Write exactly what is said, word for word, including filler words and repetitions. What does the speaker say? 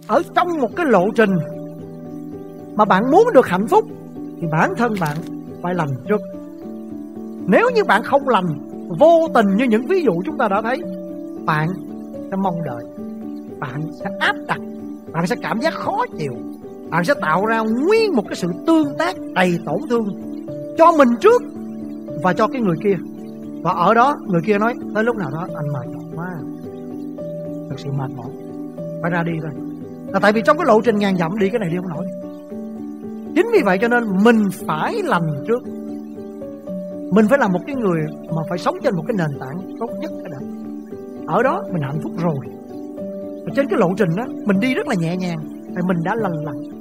ở trong một cái lộ trình mà bạn muốn được hạnh phúc thì bản thân bạn phải lành trước. Nếu như bạn không lành, vô tình như những ví dụ chúng ta đã thấy, bạn sẽ mong đợi, bạn sẽ áp đặt, bạn sẽ cảm giác khó chịu, bạn sẽ tạo ra nguyên một cái sự tương tác đầy tổn thương cho mình trước và cho cái người kia. Và ở đó người kia nói tới lúc nào đó anh mệt mỏi quá, thực sự mệt mỏi, phải ra đi thôi. Là tại vì trong cái lộ trình ngàn dặm đi cái này đi không nổi. Chính vì vậy cho nên mình phải lành trước. Mình phải là một cái người mà phải sống trên một cái nền tảng tốt nhất cái đã. Ở đó mình hạnh phúc rồi. Và trên cái lộ trình đó mình đi rất là nhẹ nhàng, thì mình đã lành lặn.